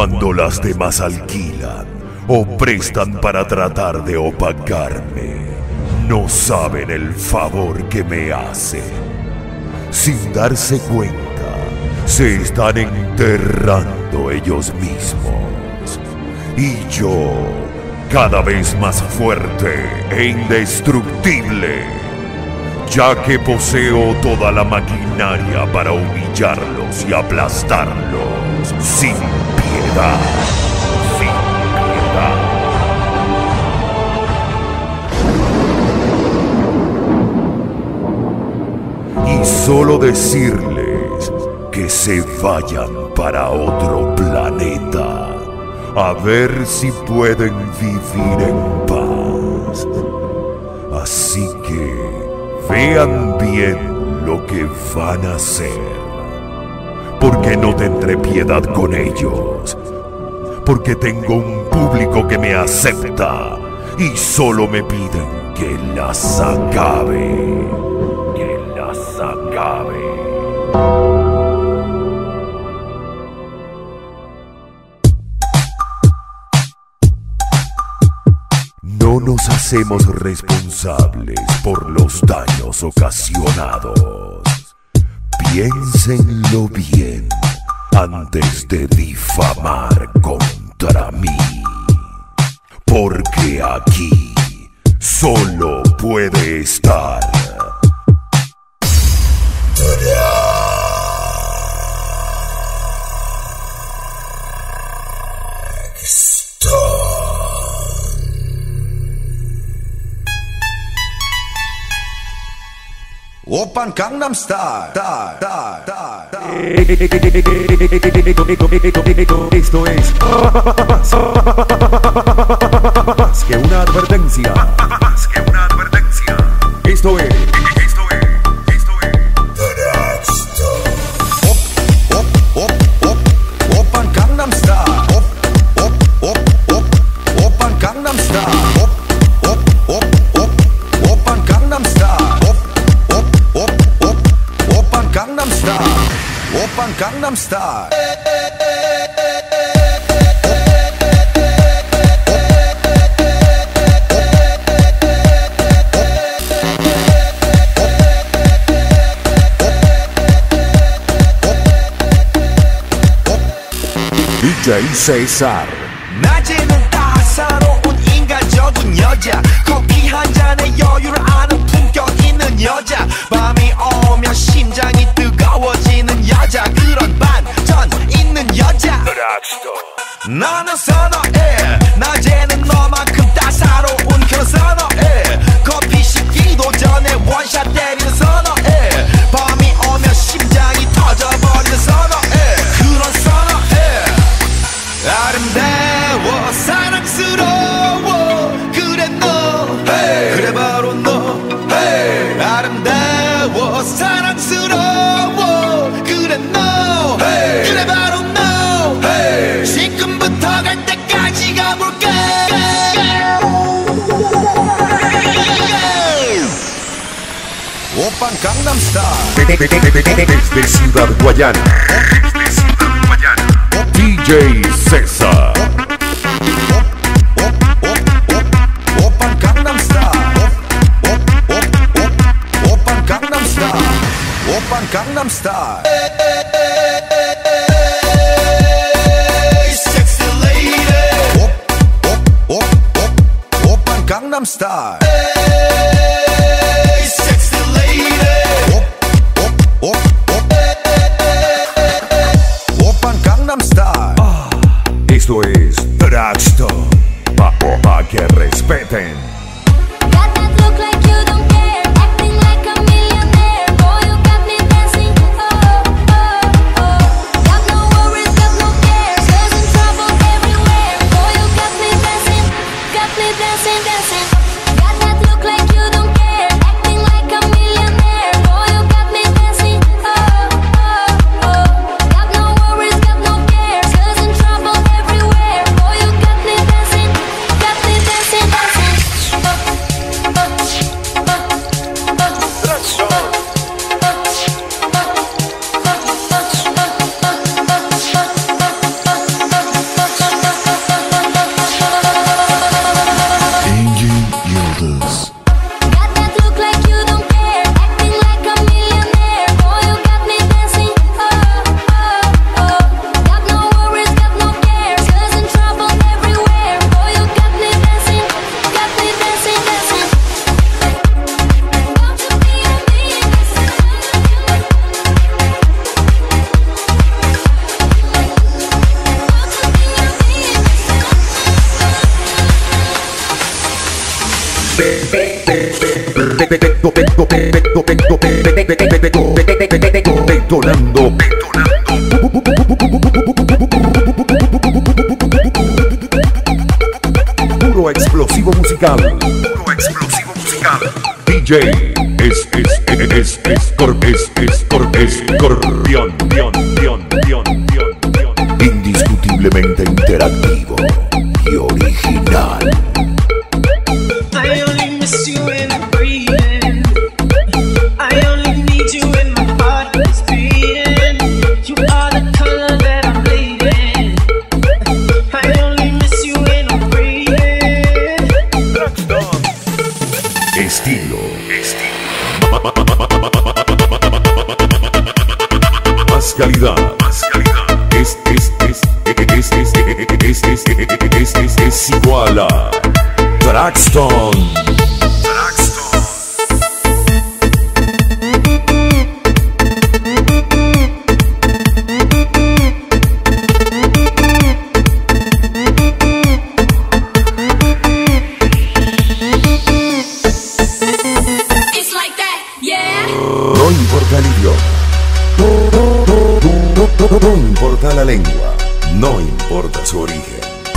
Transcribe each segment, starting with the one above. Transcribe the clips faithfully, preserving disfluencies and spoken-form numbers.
cuando las demás alquilan o prestan para tratar de opacarme, no saben el favor que me hacen. Sin darse cuenta, se están enterrando ellos mismos. Y yo, cada vez más fuerte e indestructible, ya que poseo toda la maquinaria para humillarlos y aplastarlos sin piedad. Sin piedad. Y solo decirles que se vayan para otro planeta, a ver si pueden vivir en paz. Así que vean bien lo que van a hacer, porque no tendré piedad con ellos, porque tengo un público que me acepta y solo me piden que las acabe, que las acabe. No nos hacemos responsables por los daños ocasionados. Piénsenlo bien antes de difamar contra mí, porque aquí solo puede estar Oppan Gangnam Style. Esto es más que una advertencia. Más que una advertencia. Esto es. Esto es. Esto es. Oppan Gangnam Style. Oppan Gangnam Style. Oppan Gangnam Style. Gangnam Style. Oppan Gangnam Style. 디제이 Cesar. 낮에는 따사로운 인간적인 여자, 커피 한 잔에 여유를 아는 품격 있는 여자, 밤이 오면 심장이 뜨거워지는 여자, 그런 반전 있는 여자. 나는 선어해. 낮에는 너만큼 따사로운 그런 선어해. 커피 식기도 전에 원샷 때리는 선어해. 밤이 오면 심장이 터져버리는 선어해. 그런 선어해. 아름다워 사랑스러워 그래 너 hey. 그래 바로 너 hey. 아름다워 사랑스러워 그래 너 hey. 그래 바로 너 hey. 지금부터 갈 때까지 가볼게. Oppan Gangnam Style. Desde Ciudad Guayana. 디제이 Cesar. Oppan Gangnam Style. Oppan Gangnam Style. Oppan Gangnam Style. Hey, sexy lady. Oppan Gangnam Style. Hey, sexy lady. Oppan Gangnam Style. Esto es Dragstone. Pa, pa, pa que respeten. Got that look like you don't care, acting like a millionaire. Boy, you got me dancing, oh, oh, oh. Got no worries, got no cares, causing trouble everywhere. Boy, you got me dancing, got me dancing, dancing. Got that look like you Detonando. Puro explosivo musical. Puro explosivo musical. D J es es es es es cor es es cor es escorpión, pion, pion, pion, pion, pion. Indiscutiblemente interactivo y original. I only miss you when I'm breathing. I only need you when my heart is beating. You are the color that I'm bleeding. I only miss you when I'm breathing. Estilo, estilo. Más calidad, más calidad. Es es es es es es es es es es es igual a Traxton. It's like that, yeah. No importa el idioma, no importa la lengua, no importa su origen.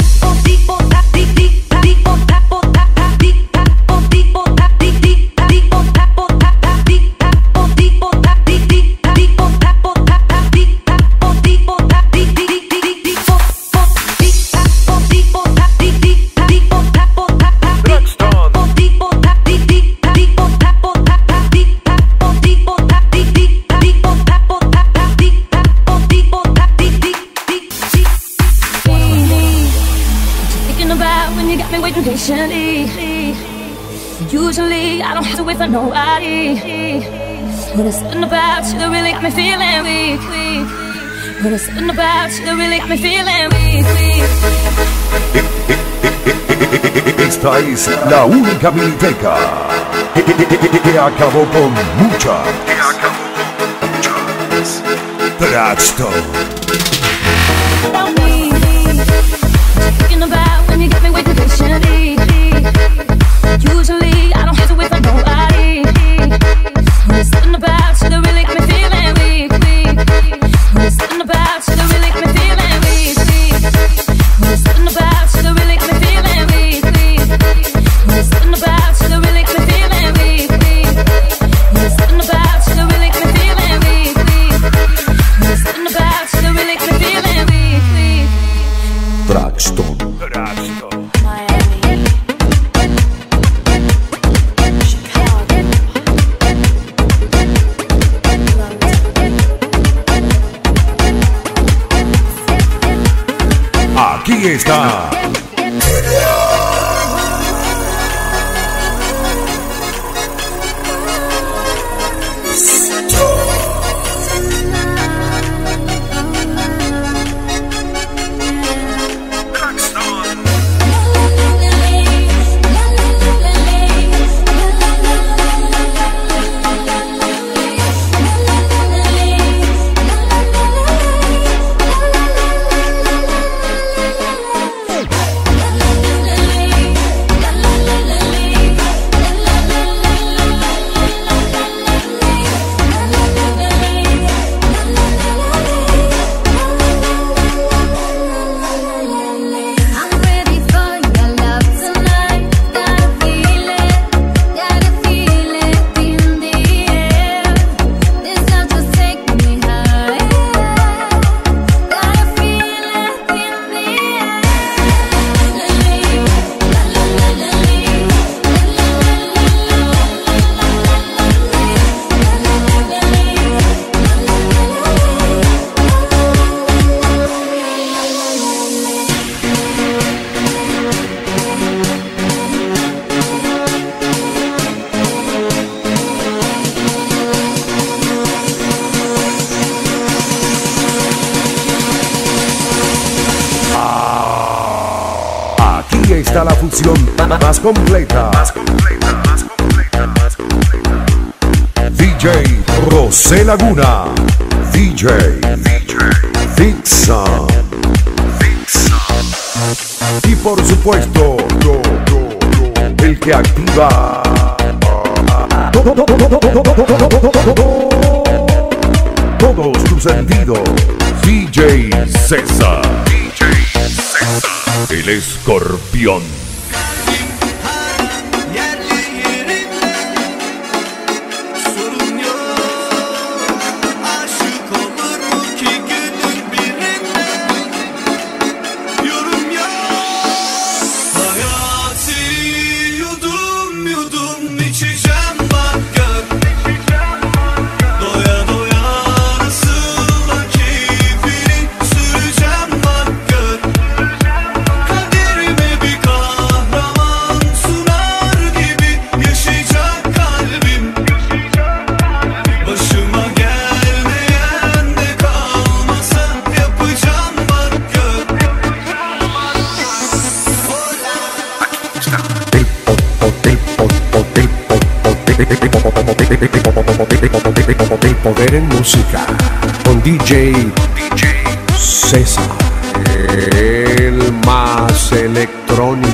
Patiently. Usually I don't have to wait for nobody. But it's something about you that really got me feeling weak, weak. But it's something about you that really got me feeling weak, weak. Esta es la única miniteca que, que, que, que, que acabó con muchas. Que acabó con muchas. Traxton. Thinking about when you got me waiting patiently. Usually I don't have to wait for nobody. There's something about you that really got me feeling weak, weak. There's something about you that really got me feeling weak, weak. There's something about you that really got me feeling weak, weak. There's something about you that really got me feeling weak, weak. There's something about you that really got me feeling weak, weak. There's something about you that really got me feeling weak, weak. Traxton. Aquí está. Está la fusión más completa. Más completa, más completa, más completa. D J José Laguna. D J. D J. Vixen. Vixen. Y por supuesto, yo, yo, yo, el que activa Todos tus sentidos. D J César. D J César. El escorpión. El poder en música con D J César, el más electrónico.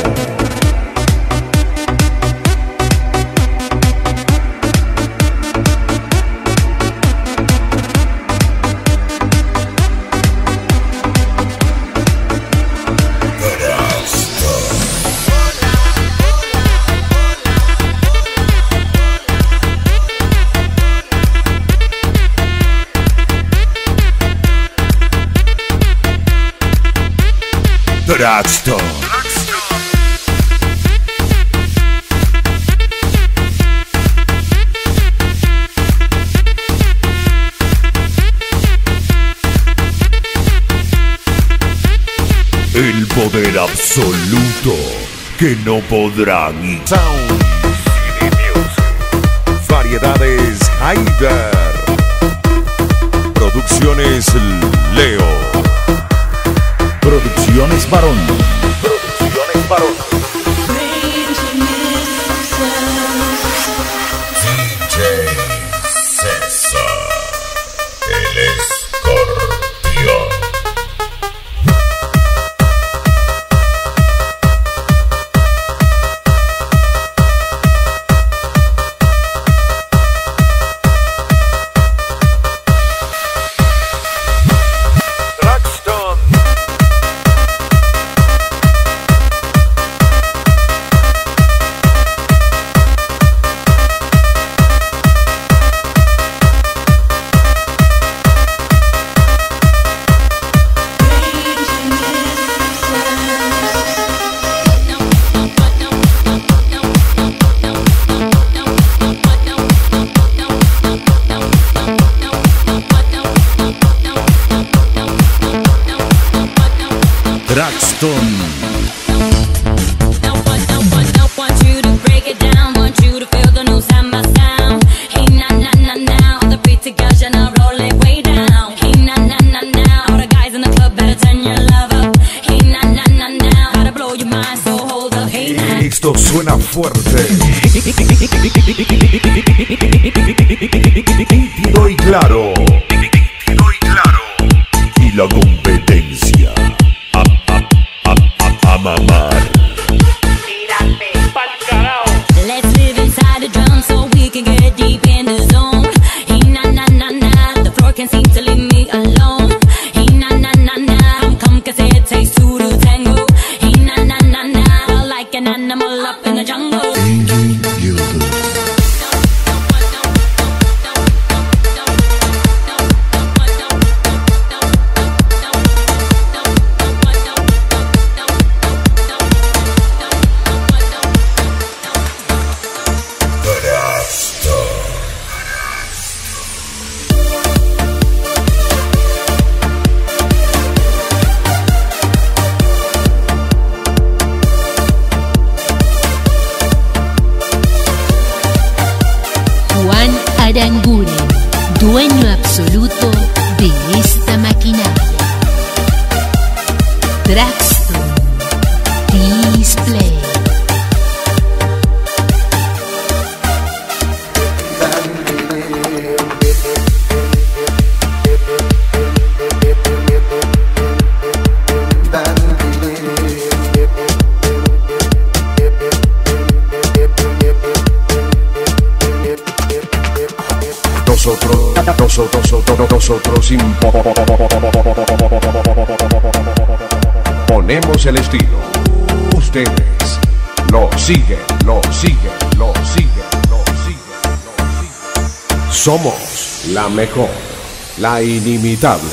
Draxton. El poder absoluto que no podrán ignorar. Sound Variedades Haider. Producciones Leo. Producciones Barón. Producciones Barón. D J César, el escorpión. Draxton. Esto suena fuerte. Nítido y claro. Nítido y claro. Y la competencia. A mamar. Let's live inside the drum so we can get deep in the zone. Hey, na na na na, the floor can't seem to leave me alone. Hey, na na na na, come come 'cause it takes two to tango. Hey, na na na na, like an animal up in the jungle. Aranguren, dueño absoluto de esta maquinaria. Draxton Display. nosotros, nosotros, nosotros, nosotros impo- ponemos el estilo. Ustedes lo siguen, lo siguen, lo siguen, lo siguen, lo siguen. Somos la mejor, la inimitable.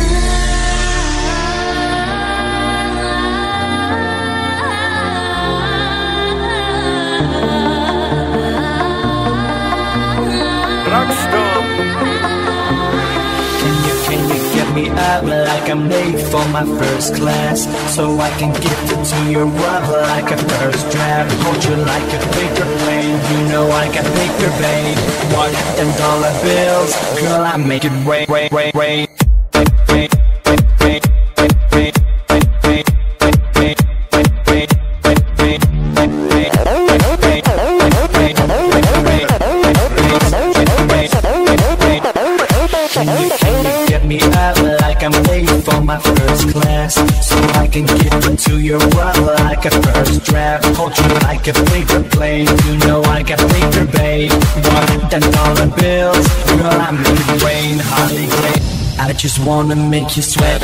Me up like I'm late for my first class, so I can get into your rub like a first draft. Hold you like a paper plane, you know I got paper, babe. One and dollar bills, girl, I make it rain, rain, rain, rain. I'm late for my first class, so I can get into your rubber like a first draft. Hold you like a paper plane, you know I got paper, babe. One ten dollar bills, girl, I make it rain, Harley Quinn. I just wanna make you sweat.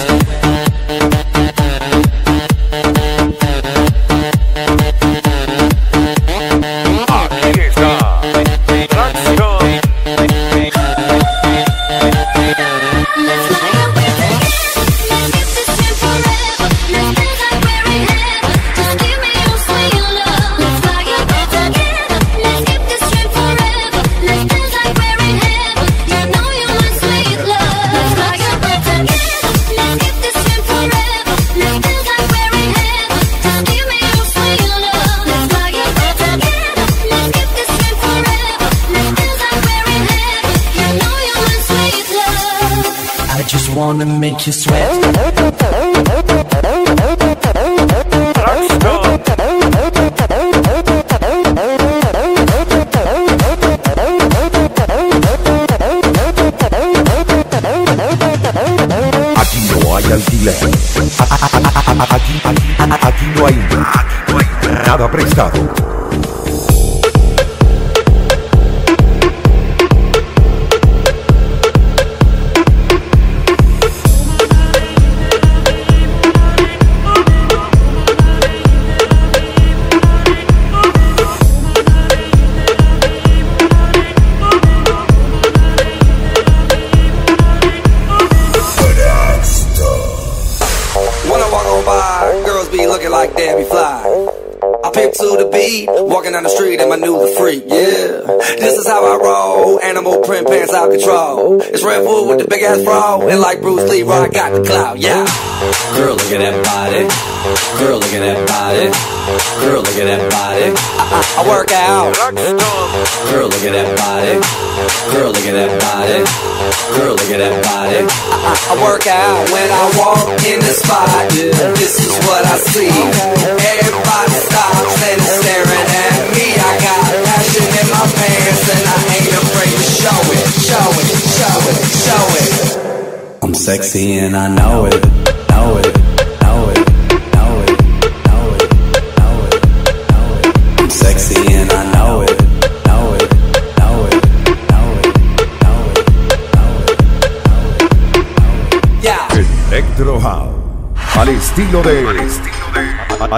Wanna make you sweat. Aquí no hay alquiler. Aquí, aquí, aquí no hay nada prestado. Like Debbie Fly, I pimp to the beat, walking down the street and my new the freak, yeah. This is how I roll, animal print pants out control. It's Red Bull with the big ass bra, and like Bruce Lee, I got the clout, yeah. Girl, look at that body. Girl, look at that body. Girl, look at that body. I, I, I work out. Girl, look at that body. Girl, look at that body. Girl, look at that body. I, I, I work out when I walk in the spot. This is what I see. Everybody stops and is staring at me. I got passion in my pants and I ain't afraid to show it, show it, show it, show it. I'm sexy and I know it, know it, know it, know it, know it, know it, know it. I'm sexy and I know it, know it, know it, know it, know it, know it. Yeah. Electro House. Al estilo de... Al estilo de...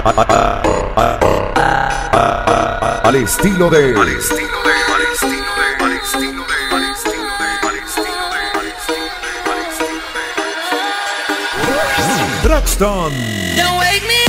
Al estilo de... Al estilo de... Al estilo de... Al estilo de... Al estilo de... Al estilo de... Al estilo de... Draxton. Don't wake me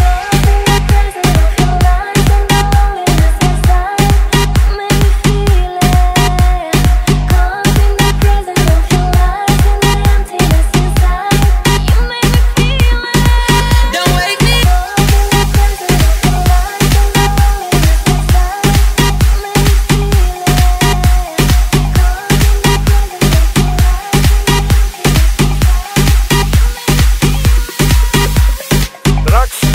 Draxton.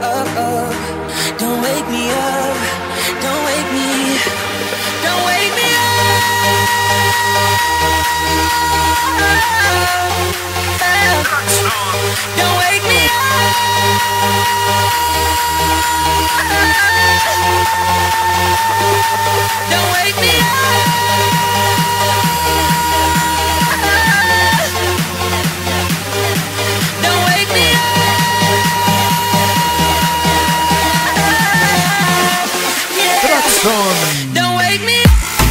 up, up. Don't wake me up. Don't wake me. Don't wake me up. Don't wake me up. Don't wake me up. Don't wake me up. Yeah. Don't wake me up.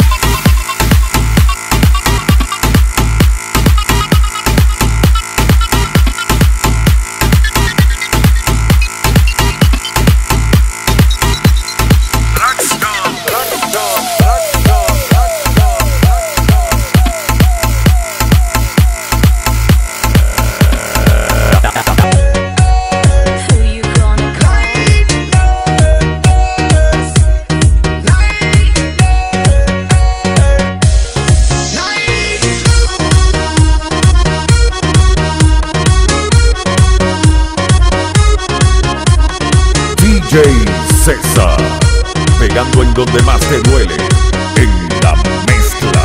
D J César, pegando en donde más te duele, en la mezcla.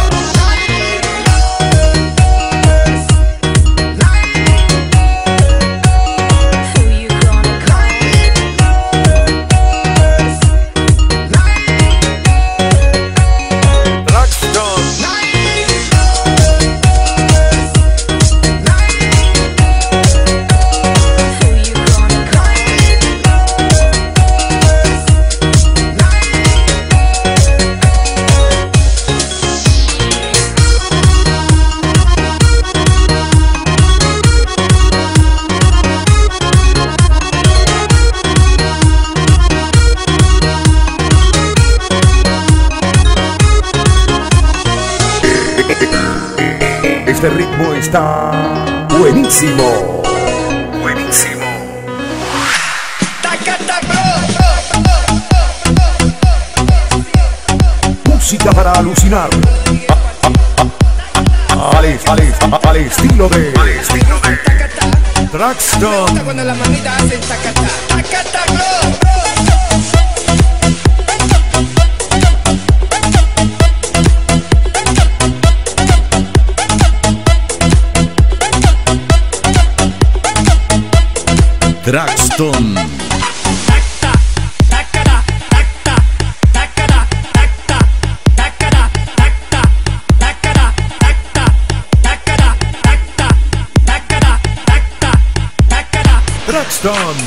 Este ritmo está buenísimo. Buenísimo. Música para alucinar. Al, al, al estilo de, al estilo de Traxton. Cuando las manitas hacen tacata, tacata, Traxton. Traxton.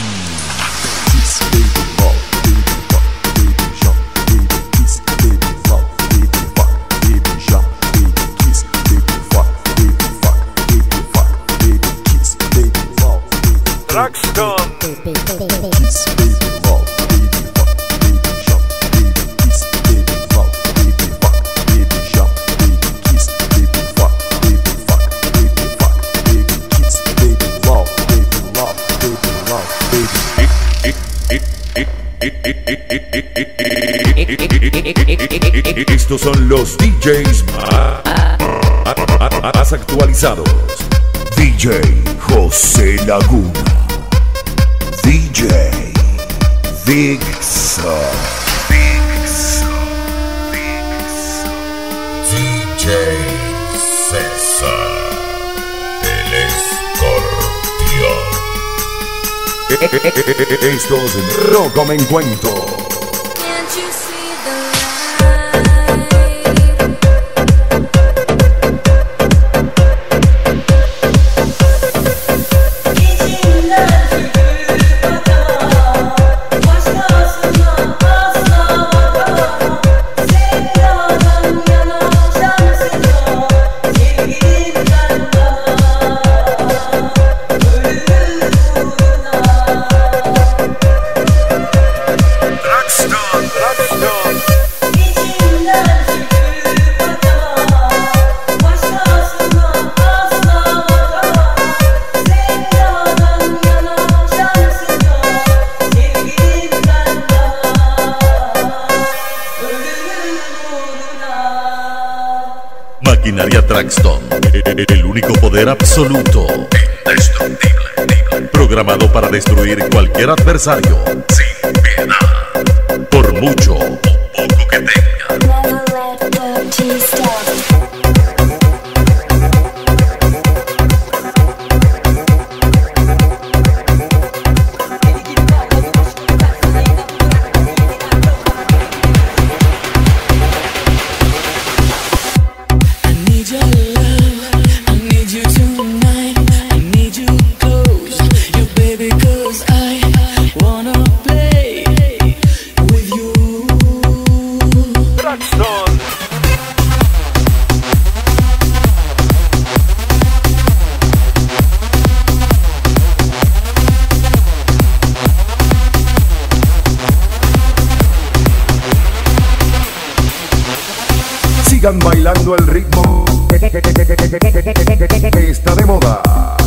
Estos son los D Js más, más actualizados. D J José Laguna, D J Dixon, Dixon, Dixon, D J César, el escorpión. Estos no comen cuento. Can't you see the Maquinaria Traxton, el único poder absoluto, indestructible. programado para destruir cualquier adversario sin piedad, por mucho o poco que tenga. Sigan bailando el ritmo que está de moda.